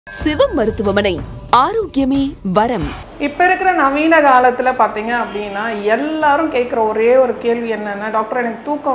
சிவம் மருத்துவமனை ஆரோக்கியமே வரம். இப்ப இருக்கிற நவீன காலத்துல பாத்தீங்க அப்படின்னா எல்லாரும் கேட்குற ஒரே ஒரு கேள்வி என்னன்னா, டாக்டர் எனக்கு தூக்கம்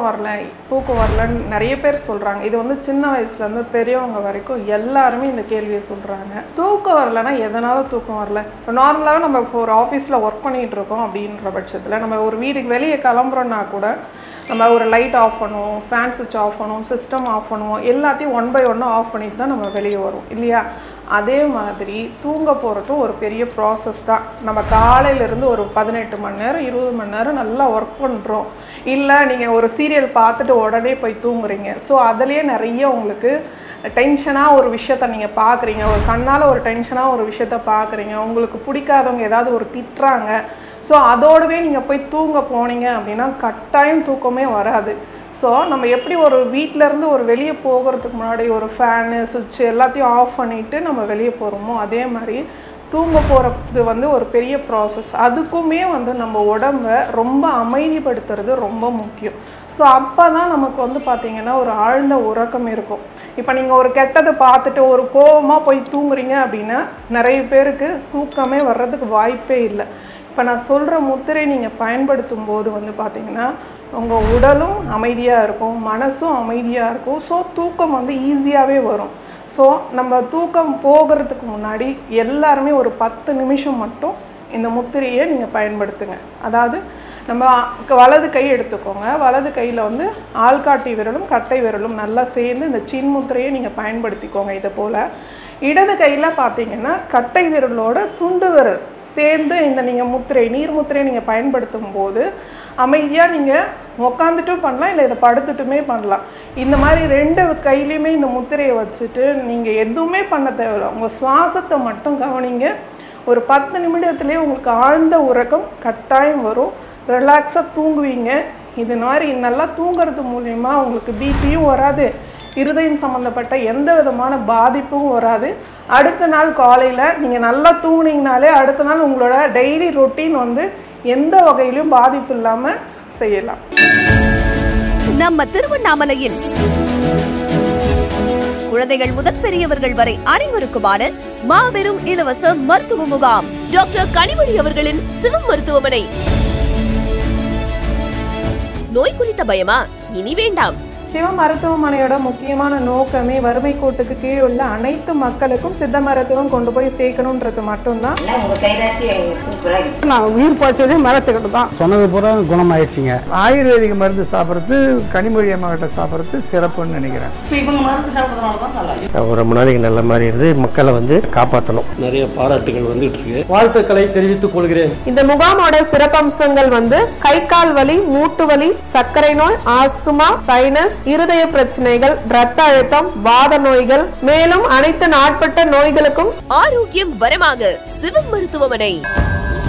வரலன்னு நிறைய பேர் சொல்றாங்க. இது வந்து சின்ன வயசுல இருந்து பெரியவங்க வரைக்கும் எல்லாருமே இந்த கேள்வியை சொல்றாங்க. தூக்கம் வரலன்னா எதனால தூக்கம் வரல? இப்போ நார்மலாக நம்ம ஒரு ஆஃபீஸில் ஒர்க் பண்ணிட்டு இருக்கோம் அப்படின்ற பட்சத்தில் நம்ம ஒரு வீட்டுக்கு வெளியே கிளம்புறோன்னா கூட நம்ம ஒரு லைட் ஆஃப் பண்ணுவோம், ஃபேன் சுவிட்ச் ஆஃப் பண்ணுவோம், சிஸ்டம் ஆஃப் பண்ணுவோம், எல்லாத்தையும் ஒன் பை ஒன்று ஆஃப் பண்ணிட்டு தான் நம்ம வெளியே வரும் இல்லையா? அதே மாதிரி தூங்க போகிறதும் ஒரு பெரிய ப்ராசஸ் தான். நம்ம காலையிலேருந்து ஒரு 18 மணி நேரம் 20 மணி நேரம் நல்லா ஒர்க் பண்ணுறோம். இல்லை நீங்கள் ஒரு சீரியல் பார்த்துட்டு உடனே போய் தூங்குறீங்க. ஸோ அதுலேயே நிறைய உங்களுக்கு டென்ஷனாக ஒரு விஷயத்த நீங்கள் பார்க்குறீங்க, ஒரு கண்ணால் ஒரு டென்ஷனாக ஒரு விஷயத்த பார்க்குறீங்க, உங்களுக்கு பிடிக்காதவங்க ஏதாவது ஒரு திட்டுறாங்க. ஸோ அதோடவே நீங்கள் போய் தூங்க போனீங்க அப்படின்னா கட்டாயம் தூக்கமே வராது. ஸோ நம்ம எப்படி ஒரு வீட்டிலேருந்து ஒரு வெளியே போகிறதுக்கு முன்னாடி ஒரு ஃபேனு சுவிட்சு எல்லாத்தையும் ஆஃப் பண்ணிவிட்டு நம்ம வெளியே போகிறோமோ, அதே மாதிரி தூங்க போகிறது வந்து ஒரு பெரிய ப்ராசஸ். அதுக்குமே வந்து நம்ம உடம்பை ரொம்ப அமைதிப்படுத்துறது ரொம்ப முக்கியம். ஸோ அப்போ தான் நமக்கு வந்து பார்த்திங்கன்னா ஒரு ஆழ்ந்த உறக்கம் இருக்கும். இப்போ நீங்கள் ஒரு கெட்டதை பார்த்துட்டு ஒரு கோபமாக போய் தூங்குறீங்க அப்படின்னா நிறைய பேருக்கு தூக்கமே வர்றதுக்கு வாய்ப்பே இல்லை. இப்போ நான் சொல்கிற முத்திரை நீங்கள் பயன்படுத்தும் போது வந்து பார்த்திங்கன்னா உங்கள் உடலும் அமைதியாக இருக்கும், மனசும் அமைதியாக இருக்கும். ஸோ தூக்கம் வந்து ஈஸியாகவே வரும். ஸோ நம்ம தூக்கம் போகிறதுக்கு முன்னாடி எல்லாருமே ஒரு 10 நிமிஷம் மட்டும் இந்த முத்திரையை நீங்கள் பயன்படுத்துங்க. அதாவது நம்ம வலது கை எடுத்துக்கோங்க. வலது கையில் வந்து ஆள்காட்டி விரலும் கட்டை விரலும் நல்லா சேர்ந்து இந்த சின் முத்திரையை நீங்கள் பயன்படுத்திக்கோங்க. இதை போல் இடது கையில் பார்த்தீங்கன்னா கட்டை விரலோட சுண்டு விரல் சேர்ந்து இந்த நீங்கள் நீர் முத்திரையை நீங்கள் பயன்படுத்தும் போது அமைதியாக நீங்கள் உக்காந்துட்டும் பண்ணலாம், இல்லை இதை படுத்துட்டுமே பண்ணலாம். இந்த மாதிரி 2 கையிலையுமே இந்த முத்திரையை வச்சுட்டு நீங்கள் எதுவுமே பண்ண தேவையில்லை, உங்கள் சுவாசத்தை மட்டும் கவனிங்க. ஒரு 10 நிமிடத்துலேயே உங்களுக்கு ஆழ்ந்த உறக்கம் கட்டாயம் வரும், ரிலாக்ஸாக தூங்குவீங்க. இது மாதிரி நல்லா தூங்குறது மூலயமா உங்களுக்கு பிபியும் வராது, இருதயம் சம்மந்தப்பட்ட எந்த விதமான பாதிப்பும் வராது. அடுத்த நாள் காலையில் நீங்கள் நல்லா தூங்குனீங்கனாலே அடுத்த நாள் உங்களோட டெய்லி ரொட்டீன் வந்து எந்த வகையிலும் பாதிப்பு இல்லாமல் செய்யலாம். நம்ம திருவண்ணாமலையில் குழந்தைகள் முதல் பெரியவர்கள் வரை அனைவருக்குமான மாபெரும் இலவச மருத்துவ முகாம். டாக்டர் கனிமொழி அவர்களின் சிவம் மருத்துவமனை. நோய் குறித்த பயமா இனி வேண்டாம். சிவ மருத்துவமனையோட முக்கியமான நோக்கமே வறுமை கோட்டுக்கு கீழ் உள்ள அனைத்து மக்களுக்கும் சித்த மருத்துவம் கொண்டு போய் சேர்க்கணுன்றது மட்டும்தான். நான் உயிர் பாய்ச்சதே மரத்துக்கிட்ட தான் சொன்னது பூரா குணமாயிடுச்சுங்க. ஆயுர்வேதிக் மருந்து சாப்பிட்றது கனிமொழி அம்மா கிட்ட சாப்பிட்றது சிறப்புன்னு நினைக்கிறேன். இவங்க மருந்து சாப்பிட்றதுனால தான் நல்லா ரொம்ப நாளைக்கு நல்ல மாதிரி இருந்து மக்களை வந்து காப்பாற்றணும். நிறைய பாராட்டுகள் வந்துட்டு இருக்கு. வாழ்த்துக்களை தெரிவித்துக் கொள்கிறேன். இந்த முகாமோட சிறப்பம்சங்கள் வந்து கை கால் வலி, மூட்டு வலி, சர்க்கரை நோய், ஆஸ்துமா, சைனஸ், இருதய பிரச்சனைகள், இரத்த அழுத்தம், வாத நோய்கள், மேலும் அனைத்து நாட்பட்ட நோய்களுக்கும் ஆரோக்கியம் வரமாக சிவம் மருத்துவமனை.